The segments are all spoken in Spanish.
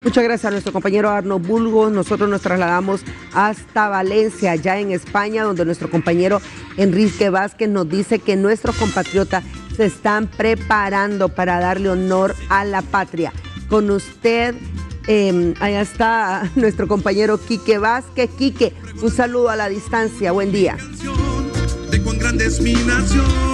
Muchas gracias a nuestro compañero Arno Bulgo. Nosotros nos trasladamos hasta Valencia, ya en España, donde nuestro compañero Enrique Vázquez nos dice que nuestros compatriotas se están preparando para darle honor a la patria. Con usted, allá está nuestro compañero Quique Vázquez. Quique, un saludo a la distancia. Buen día. De cuán grande es mi nación.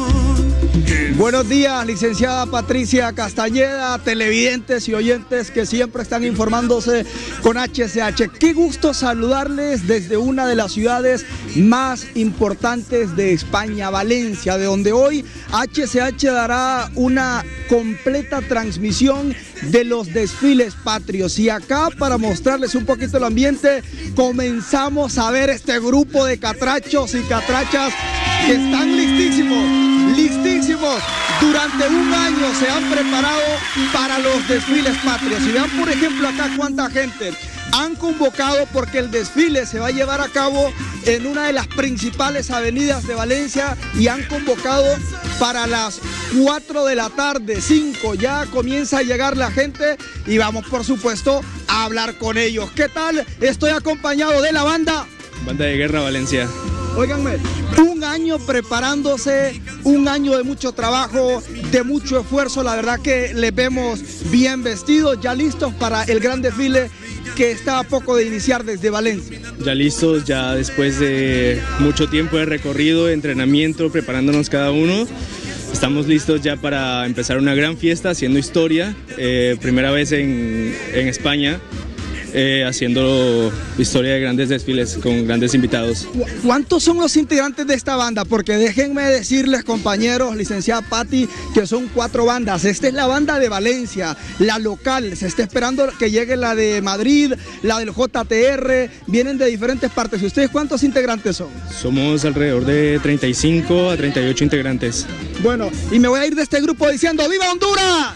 Buenos días, licenciada Patricia Castañeda, televidentes y oyentes que siempre están informándose con HCH. Qué gusto saludarles desde una de las ciudades más importantes de España, Valencia, de donde hoy HCH dará una completa transmisión de los desfiles patrios. Y acá, para mostrarles un poquito el ambiente, comenzamos a ver este grupo de catrachos y catrachas que están listísimos. Durante un año se han preparado para los desfiles patrios. Y vean, por ejemplo, acá cuánta gente han convocado, porque el desfile se va a llevar a cabo en una de las principales avenidas de Valencia, y han convocado para las 4 de la tarde, 5, ya comienza a llegar la gente y vamos, por supuesto, a hablar con ellos. ¿Qué tal? Estoy acompañado de la banda de Guerra Valencia. Óiganme, un año preparándose, un año de mucho trabajo, de mucho esfuerzo. La verdad que les vemos bien vestidos, ya listos para el gran desfile que está a poco de iniciar desde Valencia. Ya listos, ya después de mucho tiempo de recorrido, de entrenamiento, preparándonos cada uno. Estamos listos ya para empezar una gran fiesta, haciendo historia, primera vez en España. Haciendo historia de grandes desfiles con grandes invitados. ¿Cuántos son los integrantes de esta banda? Porque déjenme decirles, compañeros, licenciada Patti, que son 4 bandas. Esta es la banda de Valencia, la local. Se está esperando que llegue la de Madrid, la del JTR, vienen de diferentes partes. ¿Y ustedes cuántos integrantes son? Somos alrededor de 35 a 38 integrantes. Bueno, y me voy a ir de este grupo diciendo ¡Viva Honduras!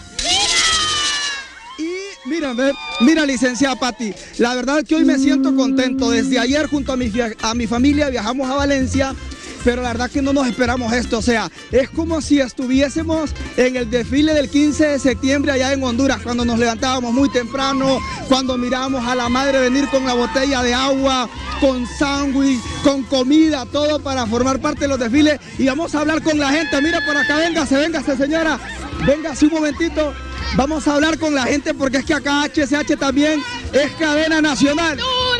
Mira, licenciada Patti, la verdad que hoy me siento contento. Desde ayer junto a mi familia viajamos a Valencia, pero la verdad que no nos esperamos esto. O sea, es como si estuviésemos en el desfile del 15 de septiembre allá en Honduras, cuando nos levantábamos muy temprano, cuando mirábamos a la madre venir con la botella de agua, con sándwich, con comida, todo para formar parte de los desfiles. Y vamos a hablar con la gente. Mira por acá, véngase señora, véngase un momentito. Vamos a hablar con la gente, porque es que acá HCH también es cadena nacional.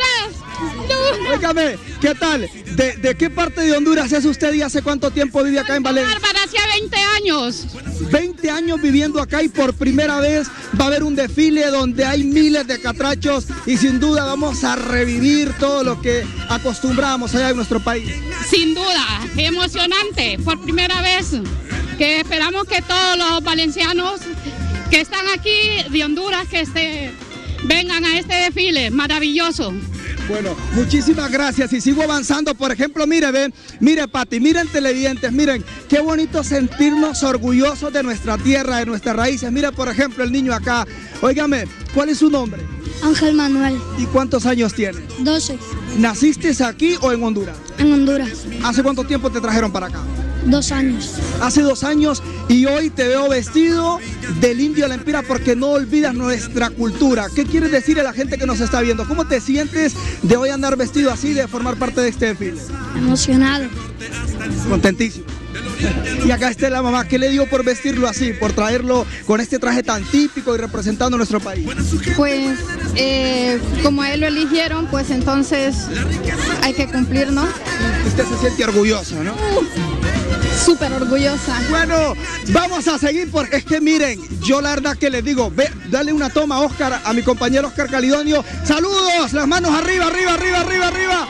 ¡Honduras! Óigame, ¿qué tal? ¿De qué parte de Honduras es usted y hace cuánto tiempo vive acá en Valencia? Bárbara, hace 20 años. 20 años viviendo acá, y por primera vez va a haber un desfile donde hay miles de catrachos, y sin duda vamos a revivir todo lo que acostumbrábamos allá en nuestro país. Sin duda, emocionante, por primera vez, que esperamos que todos los valencianos que están aquí de Honduras, que vengan a este desfile maravilloso. Bueno, muchísimas gracias, y sigo avanzando. Por ejemplo, mire Patti, miren televidentes, miren, qué bonito sentirnos orgullosos de nuestra tierra, de nuestras raíces. Mira, por ejemplo, el niño acá. Óigame, ¿cuál es su nombre? Ángel Manuel. ¿Y cuántos años tiene? 12. ¿Naciste aquí o en Honduras? En Honduras. ¿Hace cuánto tiempo te trajeron para acá? 2 años. Hace 2 años, y hoy te veo vestido del indio de la Empira, porque no olvidas nuestra cultura. ¿Qué quieres decir a la gente que nos está viendo? ¿Cómo te sientes de hoy andar vestido así, de formar parte de este desfile? Emocionado. Contentísimo. Y acá está la mamá. ¿Qué le dio por vestirlo así, por traerlo con este traje tan típico y representando nuestro país? Pues como a él lo eligieron, pues entonces hay que cumplir, ¿no? Usted se siente orgullosa, ¿no? Súper orgullosa. Bueno, vamos a seguir, porque es que miren, yo la verdad que les digo, dale una toma a Oscar, a mi compañero Oscar Calidonio. Saludos, las manos arriba, arriba, arriba, arriba, arriba.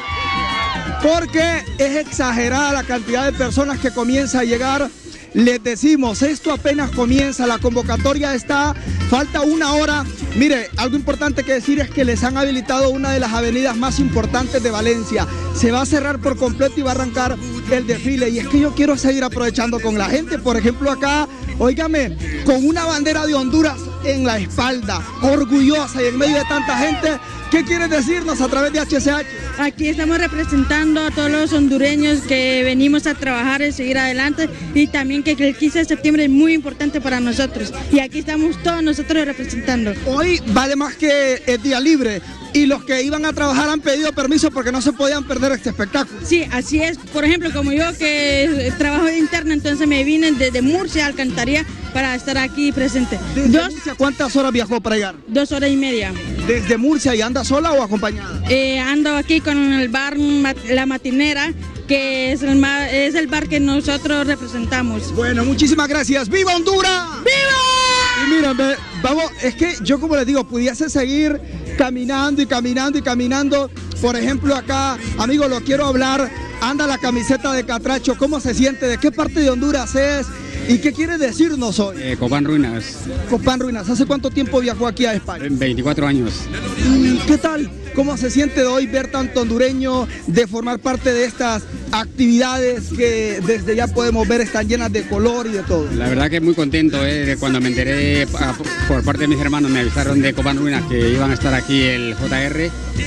Porque es exagerada la cantidad de personas que comienza a llegar. Les decimos, esto apenas comienza, la convocatoria está, falta 1 hora. Mire, algo importante que decir es que les han habilitado una de las avenidas más importantes de Valencia. Se va a cerrar por completo y va a arrancar el desfile. Y es que yo quiero seguir aprovechando con la gente. Por ejemplo, acá, óigame, con una bandera de Honduras en la espalda, orgullosa y en medio de tanta gente. ¿Qué quieres decirnos a través de HCH? Aquí estamos representando a todos los hondureños que venimos a trabajar y seguir adelante, y también que el 15 de septiembre es muy importante para nosotros, y aquí estamos todos nosotros representando. Hoy vale más que el día libre, y los que iban a trabajar han pedido permiso porque no se podían perder este espectáculo. Sí, así es. Por ejemplo, como yo que trabajo de interna, entonces me vine desde Murcia a Alcantarilla para estar aquí presente. ¿Desde Murcia cuántas horas viajó para llegar? 2 horas y media. ¿Desde Murcia y anda sola o acompañada? Ando aquí con el bar La Matinera, que es el bar que nosotros representamos. Bueno, muchísimas gracias. ¡Viva Honduras! ¡Viva! Y mírenme, vamos, es que yo, como les digo, pudiese seguir caminando y caminando y caminando. Por ejemplo, acá, amigo, lo quiero hablar, anda la camiseta de Catracho. ¿Cómo se siente? ¿De qué parte de Honduras es? ¿Y qué quiere decirnos hoy? Copán Ruinas. Copán Ruinas. ¿Hace cuánto tiempo viajó aquí a España? 24 años. ¿Y qué tal? ¿Cómo se siente de hoy ver tanto hondureño, de formar parte de estas actividades que desde ya podemos ver están llenas de color y de todo? La verdad que muy contento, de cuando me enteré por parte de mis hermanos, me avisaron de Copán Ruinas que iban a estar aquí el JR.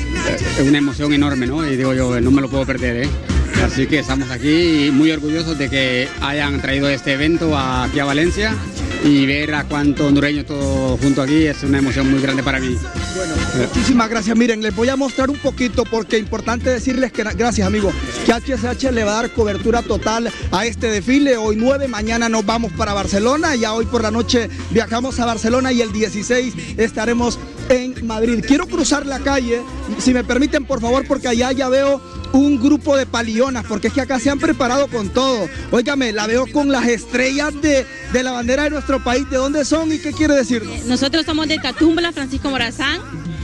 Es una emoción enorme, ¿no? Y digo yo, no me lo puedo perder, Así que estamos aquí muy orgullosos de que hayan traído este evento aquí a Valencia, y ver a cuánto hondureño todo junto aquí es una emoción muy grande para mí. Bueno, muchísimas gracias. Miren, les voy a mostrar un poquito porque es importante decirles que, gracias amigo, que HCH le va a dar cobertura total a este desfile. Hoy 9, mañana nos vamos para Barcelona, ya hoy por la noche viajamos a Barcelona y el 16 estaremos en Madrid. Quiero cruzar la calle, si me permiten por favor, porque allá ya veo un grupo de palionas, porque es que acá se han preparado con todo. Óigame, la veo con las estrellas de la bandera de nuestro país. ¿De dónde son y qué quiere decirnos? Nosotros somos de Tatumbla, Francisco Morazán,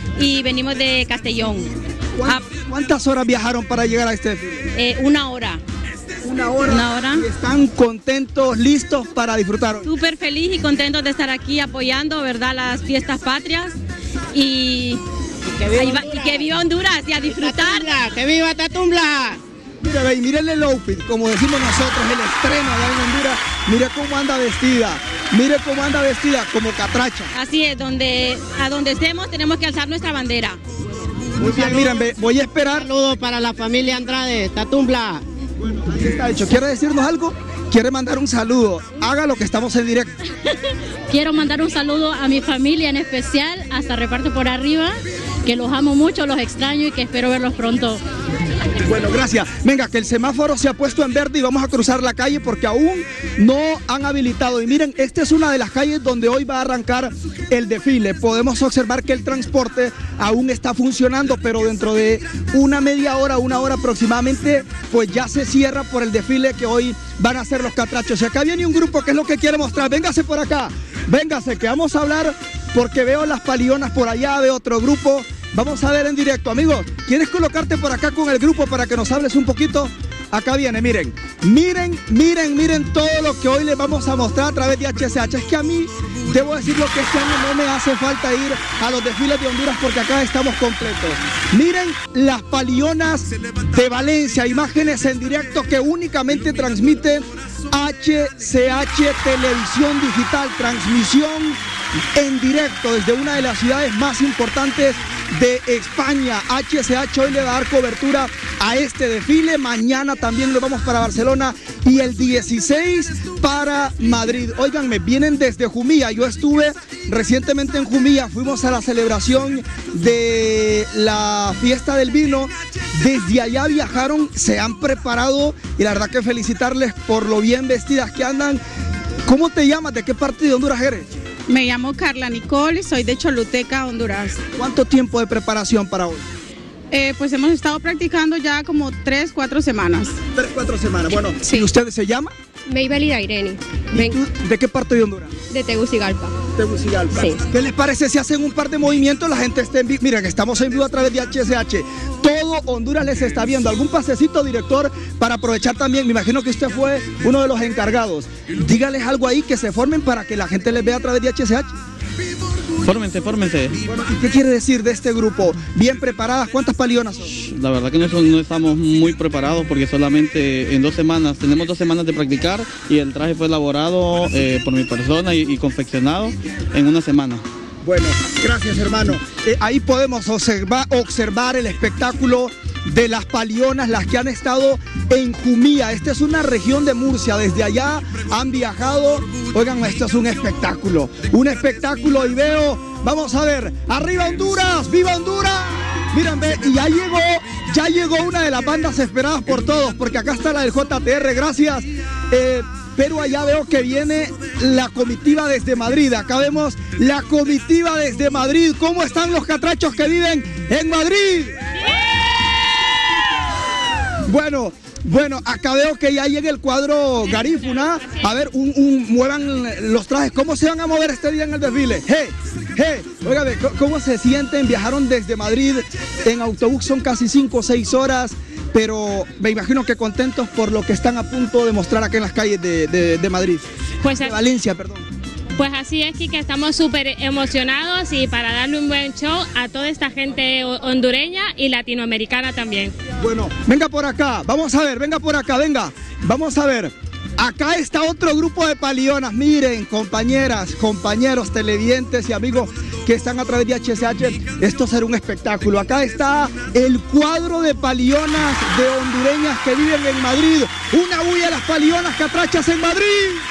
y venimos de Castellón. ¿Cuántas horas viajaron para llegar a este desfile? 1 hora. Una hora. Una hora. ¿Y están contentos, listos para disfrutar? Súper feliz y contentos de estar aquí apoyando, ¿verdad?, las fiestas patrias. Y que viva Honduras y a disfrutar. ¡Que viva Tatumbla! Mire, mírenle el outfit, como decimos nosotros, el estreno allá en Honduras. Mire cómo anda vestida, como catracha. Así es, a donde estemos tenemos que alzar nuestra bandera. Muy bien, miren, voy a esperar. Un saludo para la familia Andrade, Tatumbla. Bueno, ahí está hecho. ¿Quiere decirnos algo? ¿Quiere mandar un saludo? Hágalo, que estamos en directo. Quiero mandar un saludo a mi familia en especial, hasta Reparto por Arriba, que los amo mucho, los extraño y que espero verlos pronto. Bueno, gracias. Venga, que el semáforo se ha puesto en verde y vamos a cruzar la calle porque aún no han habilitado. Y miren, esta es una de las calles donde hoy va a arrancar el desfile. Podemos observar que el transporte aún está funcionando, pero dentro de una media hora, 1 hora aproximadamente, pues ya se cierra por el desfile que hoy van a hacer los catrachos. Y acá viene un grupo que es lo que quiere mostrar. Véngase por acá, véngase, que vamos a hablar porque veo las palionas por allá, veo otro grupo. Vamos a ver en directo, amigos. ¿Quieres colocarte por acá con el grupo para que nos hables un poquito? Acá viene, miren todo lo que hoy les vamos a mostrar a través de HCH. Es que a mí, debo decirlo que este año no me hace falta ir a los desfiles de Honduras porque acá estamos completos. Miren las palionas de Valencia, imágenes en directo que únicamente transmite HCH Televisión Digital, transmisión en directo desde una de las ciudades más importantes de España. HCH hoy le va a dar cobertura a este desfile. Mañana también nos vamos para Barcelona y el 16 para Madrid. Óiganme, vienen desde Jumilla. Yo estuve recientemente en Jumilla, fuimos a la celebración de la fiesta del vino. Desde allá viajaron, se han preparado y la verdad que felicitarles por lo bien vestidas que andan. ¿Cómo te llamas? ¿De qué parte de Honduras eres? Me llamo Carla Nicole y soy de Choluteca, Honduras. ¿Cuánto tiempo de preparación para hoy? Pues hemos estado practicando ya como 3-4 semanas. 3-4 semanas, bueno. Sí. ¿Y usted se llama? Meibelida Irene. ¿De qué parte de Honduras? De Tegucigalpa. Tegucigalpa. Sí. ¿Qué les parece si hacen un par de movimientos? La gente está en vivo. Miren, estamos en vivo a través de HCH. Todo Honduras les está viendo. ¿Algún pasecito, director, para aprovechar también? Me imagino que usted fue uno de los encargados. Dígales algo ahí, que se formen para que la gente les vea a través de HCH. Fórmense. Bueno, ¿y qué quiere decir de este grupo? ¿Bien preparadas? ¿Cuántas palionas son? La verdad que no estamos muy preparados porque solamente en 2 semanas, tenemos 2 semanas de practicar y el traje fue elaborado por mi persona y confeccionado en 1 semana. Bueno, gracias hermano. Ahí podemos observar el espectáculo de las palionas, las que han estado en Jumilla. Esta es una región de Murcia, desde allá han viajado. Oigan, esto es un espectáculo y veo, vamos a ver, arriba Honduras, viva Honduras. Miren, ve, y ya llegó una de las bandas esperadas por todos, porque acá está la del JTR, gracias. Pero allá veo que viene la comitiva desde Madrid. Acá vemos la comitiva desde Madrid. ¿Cómo están los catrachos que viven en Madrid? Bueno, acá veo que ya llega el cuadro Garífuna. A ver, muevan los trajes. ¿Cómo se van a mover este día en el desfile? Óigame, ¿cómo se sienten? Viajaron desde Madrid en autobús, son casi 5 o 6 horas. Pero me imagino que contentos por lo que están a punto de mostrar acá en las calles de Madrid. Pues de Valencia, perdón. Pues así es, Kike, estamos súper emocionados y para darle un buen show a toda esta gente hondureña y latinoamericana también. Bueno, venga por acá, vamos a ver, venga por acá, venga. Vamos a ver, acá está otro grupo de palionas. Miren, compañeras, compañeros, televidentes y amigos que están a través de HSH, esto será un espectáculo. Acá está el cuadro de palionas de hondureñas que viven en Madrid. Una bulla a las palionas catrachas en Madrid.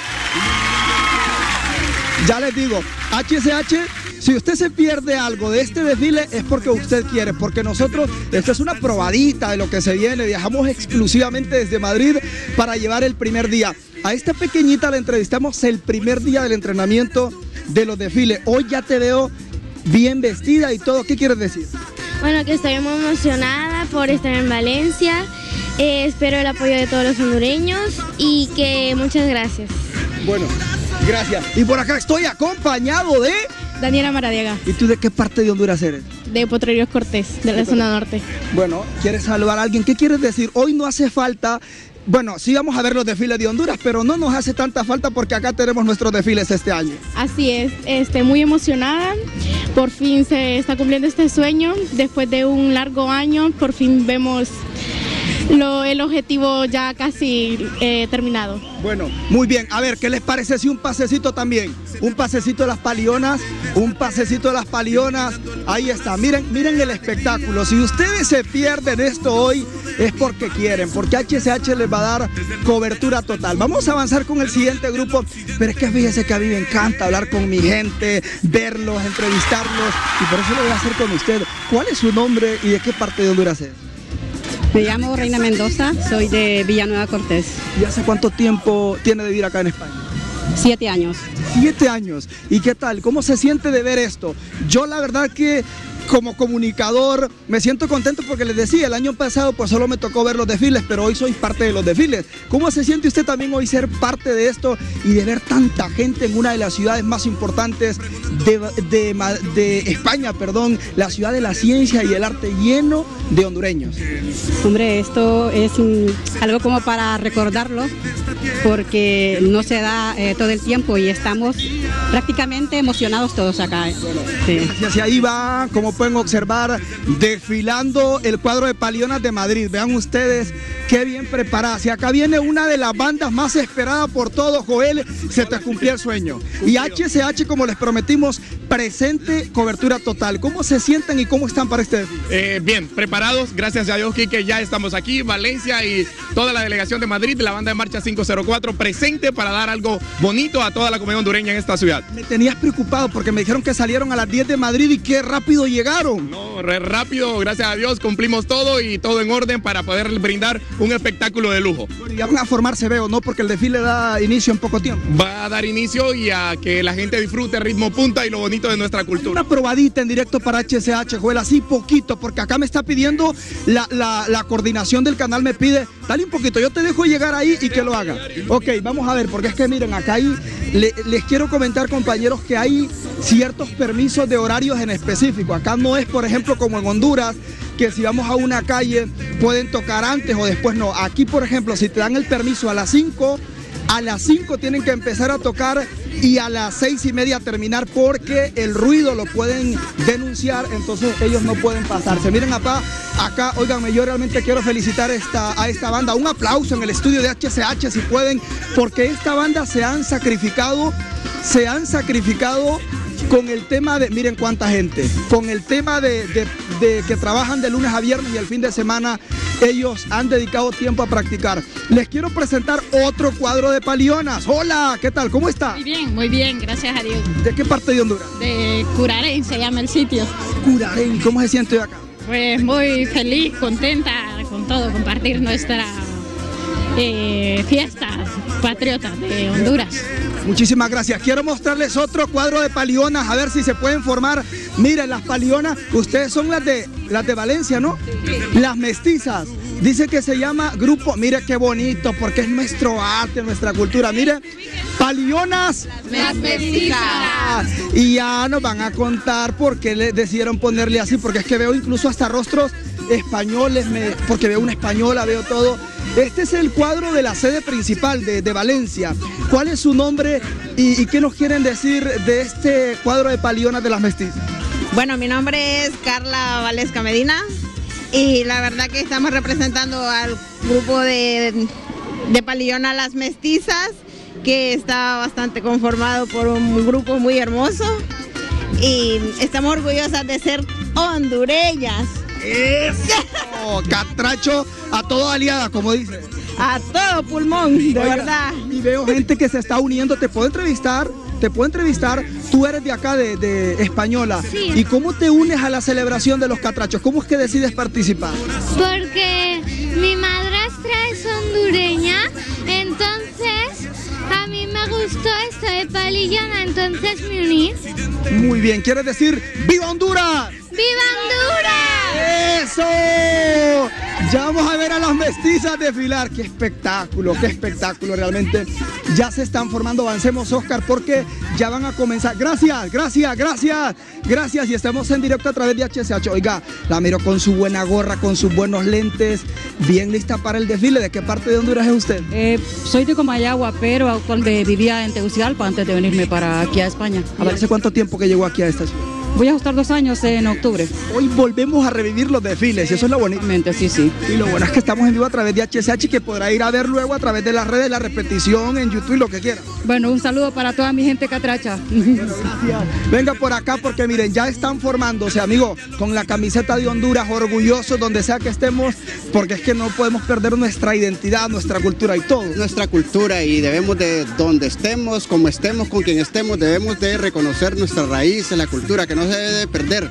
Ya les digo, HSH, si usted se pierde algo de este desfile es porque usted quiere, porque nosotros, esta es una probadita de lo que se viene. Viajamos exclusivamente desde Madrid para llevar el primer día. A esta pequeñita la entrevistamos el primer día del entrenamiento de los desfiles. Hoy ya te veo bien vestida y todo. ¿Qué quieres decir? Bueno, que estoy muy emocionada por estar en Valencia. Espero el apoyo de todos los hondureños y que muchas gracias. Bueno, gracias. Y por acá estoy acompañado de... Daniela Maradiaga. ¿Y tú de qué parte de Honduras eres? De Potreríos Cortés, de la zona norte. Bueno, ¿quieres saludar a alguien? ¿Qué quieres decir? Hoy no hace falta... Bueno, sí vamos a ver los desfiles de Honduras, pero no nos hace tanta falta porque acá tenemos nuestros desfiles este año. Así es, muy emocionada. Por fin se está cumpliendo este sueño. Después de un largo año, por fin vemos el objetivo ya casi terminado. Bueno, muy bien. A ver, ¿qué les parece si un pasecito también? Un pasecito de las palionas, Ahí está, miren el espectáculo. Si ustedes se pierden esto hoy es porque quieren, porque HSH les va a dar cobertura total. Vamos a avanzar con el siguiente grupo, pero es que fíjese que a mí me encanta hablar con mi gente, verlos, entrevistarlos, y por eso lo voy a hacer con usted. ¿Cuál es su nombre y de qué parte de Honduras es? Me llamo Reina Mendoza, soy de Villanueva Cortés. ¿Y hace cuánto tiempo tiene de vivir acá en España? 7 años. 7 años. ¿Y qué tal? ¿Cómo se siente de ver esto? Yo la verdad que como comunicador me siento contento porque les decía, el año pasado pues solo me tocó ver los desfiles, pero hoy soy parte de los desfiles. ¿Cómo se siente usted también hoy ser parte de esto y de ver tanta gente en una de las ciudades más importantes de España, la ciudad de la ciencia y el arte, lleno de hondureños? Hombre, esto es algo como para recordarlo, porque no se da todo el tiempo y estamos prácticamente emocionados todos acá. Sí. Y hacia ahí va, como pueden observar, desfilando el cuadro de palionas de Madrid. Vean ustedes qué bien preparadas. Y acá viene una de las bandas más esperadas por todos, Joel, se te cumplió el sueño. Y HSH, como les prometimos, presente, cobertura total. ¿Cómo se sienten y cómo están para este desfile? Bien, preparados, gracias a Dios, Kike, ya estamos aquí, Valencia y toda la delegación de Madrid, de la banda de marcha 504, presente para dar algo bonito a toda la comunidad hondureña en esta ciudad. Me tenías preocupado porque me dijeron que salieron a las 10 de Madrid y qué rápido llegaron. No, rápido, gracias a Dios, cumplimos todo y todo en orden para poder brindar un espectáculo de lujo. Bueno, ya van a formarse, veo, ¿no? Porque el desfile da inicio en poco tiempo. Va a dar inicio y a que la gente disfrute el ritmo punta y lo bonito de nuestra cultura. Una probadita en directo para HSH, Joel, así poquito, porque acá me está pidiendo la coordinación del canal, me pide, dale un poquito, yo te dejo llegar ahí y que lo haga. Ok, vamos a ver, porque es que miren, acá les quiero comentar, compañeros, que hay ciertos permisos de horarios en específico. Acá no es, por ejemplo, como en Honduras, que si vamos a una calle pueden tocar antes o después, no. Aquí, por ejemplo, si te dan el permiso a las 5 tienen que empezar a tocar y a las 6:30 terminar porque el ruido lo pueden denunciar, entonces ellos no pueden pasarse. Miren acá, óiganme, yo realmente quiero felicitar a esta banda. Un aplauso en el estudio de HCH si pueden, porque esta banda se han sacrificado con el tema de, miren cuánta gente, con el tema de que trabajan de lunes a viernes y el fin de semana ellos han dedicado tiempo a practicar. Les quiero presentar otro cuadro de palionas. Hola, ¿qué tal? ¿Cómo está? Muy bien, gracias a Dios. ¿De qué parte de Honduras? De Curarén se llama el sitio. Curarén, ¿y cómo se siente hoy acá? Pues muy feliz, contenta con todo, compartir nuestra fiesta patriota de Honduras. Muchísimas gracias. Quiero mostrarles otro cuadro de palionas, a ver si se pueden formar. Miren, las palionas, ustedes son las de Valencia, ¿no? Sí. Las mestizas. Dice que se llama grupo, mire qué bonito, porque es nuestro arte, nuestra cultura. Mire, palionas. Las mestizas. Y ya nos van a contar por qué le decidieron ponerle así, porque es que veo incluso hasta rostros españoles, porque veo una española, veo todo. Este es el cuadro de la sede principal de Valencia. ¿Cuál es su nombre y qué nos quieren decir de este cuadro de palionas de las mestizas? Bueno, mi nombre es Carla Valesca Medina y la verdad que estamos representando al grupo de palionas Las Mestizas, que está bastante conformado por un grupo muy hermoso y estamos orgullosas de ser hondureñas. ¡Eso! Catracho a toda aliada, como dice. A todo pulmón, de verdad. Y veo gente que se está uniendo. ¿Te puedo entrevistar? Tú eres de acá, de Española. Sí. ¿Y cómo te unes a la celebración de los catrachos? ¿Cómo es que decides participar? Porque mi madrastra es hondureña, entonces a mí me gustó esto de palillona, entonces me uní. Muy bien, ¿quieres decir ¡Viva Honduras! ¡Viva Honduras! ¡Eso! Ya vamos a ver a las mestizas desfilar. ¡Qué espectáculo realmente! Ya se están formando, avancemos, Oscar, porque ya van a comenzar. Gracias. Y estamos en directo a través de HCH. Oiga, la miro con su buena gorra, con sus buenos lentes, bien lista para el desfile. ¿De qué parte de Honduras es usted? Soy de Comayagua, pero actualmente vivía en Tegucigalpa antes de venirme para aquí a España. ¿Hace cuánto tiempo que llegó aquí a esta ciudad? Voy a estar 2 años en octubre. Hoy volvemos a revivir los desfiles, y eso es lo bonito. Sí. Y lo bueno es que estamos en vivo a través de HCH, que podrá ir a ver luego a través de las redes, la repetición en YouTube y lo que quiera. Bueno, un saludo para toda mi gente catracha. Bueno, gracias. Venga por acá porque miren, ya están formándose, amigo, con la camiseta de Honduras, orgullosos donde sea que estemos, porque es que no podemos perder nuestra identidad, nuestra cultura y todo. Nuestra cultura, y debemos de, donde estemos, como estemos, con quien estemos, debemos de reconocer nuestras raíces, la cultura, que no se debe de perder.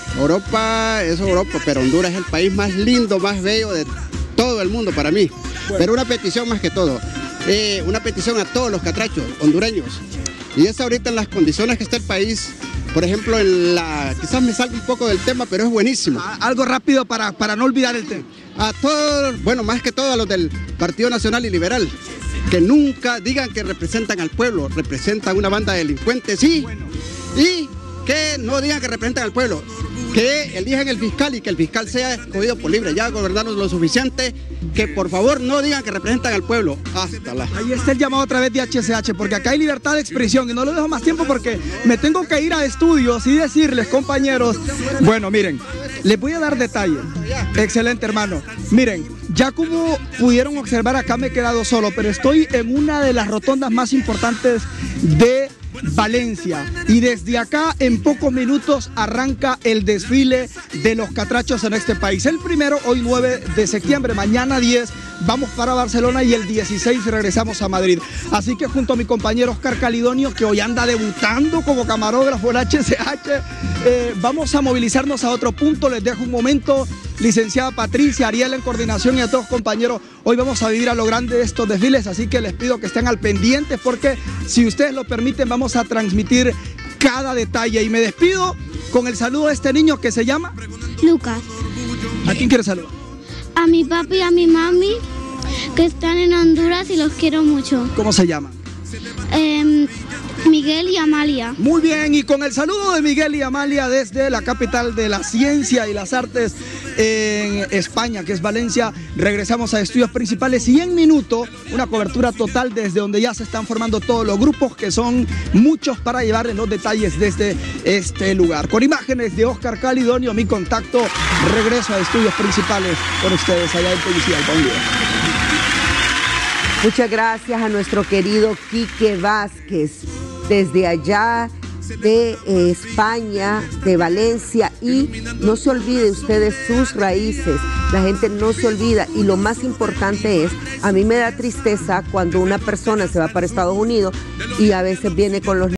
Europa es Europa, pero Honduras es el país más lindo, más bello de todo el mundo para mí. Bueno. Pero una petición más que todo, una petición a todos los catrachos hondureños, y es ahorita en las condiciones que está el país. Por ejemplo, quizás me salga un poco del tema, pero es buenísimo. Algo rápido para no olvidar el tema. A todos, bueno, más que todo a los del Partido Nacional y Liberal, que nunca digan que representan al pueblo, representan una banda de delincuentes, sí, bueno. Y que no digan que representan al pueblo, que elijan el fiscal y que el fiscal sea escogido por libre, ya gobernarnos lo suficiente, que por favor no digan que representan al pueblo. Hasta la... Ahí está el llamado a través de HCH, porque acá hay libertad de expresión y no lo dejo más tiempo porque me tengo que ir a estudios y decirles, compañeros, bueno, miren, les voy a dar detalle. Excelente, hermano. Miren, ya como pudieron observar, acá me he quedado solo, pero estoy en una de las rotondas más importantes de Valencia, y desde acá en pocos minutos arranca el desfile de los catrachos en este país. El primero, hoy 9 de septiembre, mañana 10 vamos para Barcelona y el 16 regresamos a Madrid. Así que junto a mi compañero Oscar Calidonio, que hoy anda debutando como camarógrafo en HCH, vamos a movilizarnos a otro punto. Les dejo un momento, licenciada Patricia, Ariel en coordinación y a todos compañeros. Hoy vamos a vivir a lo grande estos desfiles, así que les pido que estén al pendiente porque si ustedes lo permiten vamos a transmitir cada detalle. Y me despido con el saludo de este niño que se llama Lucas. ¿A quién quieres saludar? A mi papi y a mi mami que están en Honduras y los quiero mucho. ¿Cómo se llama? Miguel y Amalia. Muy bien, y con el saludo de Miguel y Amalia desde la capital de la ciencia y las artes, en España, que es Valencia. Regresamos a Estudios Principales y en minuto una cobertura total desde donde ya se están formando todos los grupos, que son muchos, para llevarles los detalles desde este lugar. Con imágenes de Oscar Calidonio, mi contacto, regreso a Estudios Principales con ustedes allá en Tegucigalpa. Buen día. Muchas gracias a nuestro querido Quique Vázquez, desde allá de España, de Valencia, y no se olvide ustedes sus raíces, la gente no se olvida, y lo más importante es, a mí me da tristeza cuando una persona se va para Estados Unidos y a veces viene con los